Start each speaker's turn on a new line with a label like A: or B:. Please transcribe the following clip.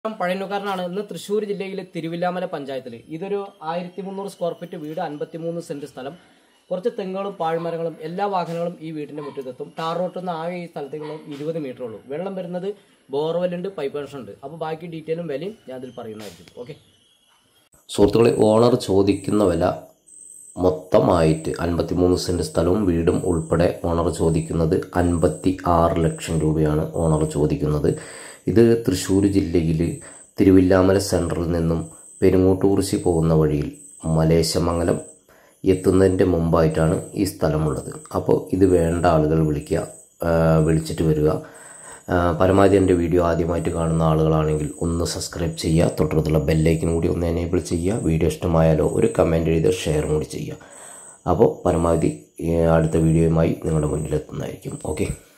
A: പഴയന്നൂർക്കാരനാണ്. ഇന്ന് തൃശ്ശൂർ ജില്ലയിലെ തിരുവില്ലാമല പഞ്ചായത്തിൽ ഇതൊരു 1300 സ്ക്വയർ ഫീറ്റ് വീട്, 53 സെന്റ് സ്ഥലം, കുറച്ച് തെങ്ങുകളും പാഴ്മരങ്ങളും എല്ലാ വാഹനങ്ങളും ഈ വീടിന്റെ മുറ്റത്തെത്തും. ടാർ റോട്ടിൽ നിന്ന് ആകെ ഈ സ്ഥലത്തേക്കുള്ള 20 മീറ്റർ ഉള്ളൂ. വെള്ളം വരുന്നത് ബോർവെല്ലുണ്ട്, പൈപ്പ് കണക്ഷൻ ഉണ്ട്. അപ്പോൾ ബാക്കി ഡീറ്റെയിലും വിലയും ഞാൻ ഇതിൽ പറയുന്നതായിരിക്കും. ഓക്കെ
B: സുഹൃത്തുക്കളെ, ഓണർ ചോദിക്കുന്ന വില മൊത്തമായിട്ട് 53 സെന്റ് സ്ഥലവും വീടും ഉൾപ്പെടെ ഓണർ ചോദിക്കുന്നത് 56 ലക്ഷം രൂപയാണ് ഓണർ ചോദിക്കുന്നത്. ഇത് തൃശ്ശൂർ ജില്ലയിൽ തിരുവില്ലാമല സെൻറ്ററിൽ നിന്നും പെരുങ്ങോട്ടുകുറിശി പോകുന്ന വഴിയിൽ മലേശമംഗലം എത്തുന്നതിൻ്റെ മുമ്പായിട്ടാണ് ഈ സ്ഥലമുള്ളത്. അപ്പോൾ ഇത് വേണ്ട ആളുകൾ വിളിച്ചിട്ട് വരിക. പരമാവധി എൻ്റെ വീഡിയോ ആദ്യമായിട്ട് കാണുന്ന ആളുകളാണെങ്കിൽ ഒന്ന് സബ്സ്ക്രൈബ് ചെയ്യുക, തൊട്ടടുത്തുള്ള ബെല്ലൈക്കൻ കൂടി ഒന്ന് എനേബിൾ ചെയ്യുക. വീഡിയോ ഇഷ്ടമായാലോ ഒരു കമൻറ്റ് എഴുതി ഷെയറും കൂടി ചെയ്യുക. അപ്പോൾ പരമാവധി അടുത്ത വീഡിയോയുമായി നിങ്ങളുടെ മുന്നിലെത്തുന്നതായിരിക്കും. ഓക്കെ.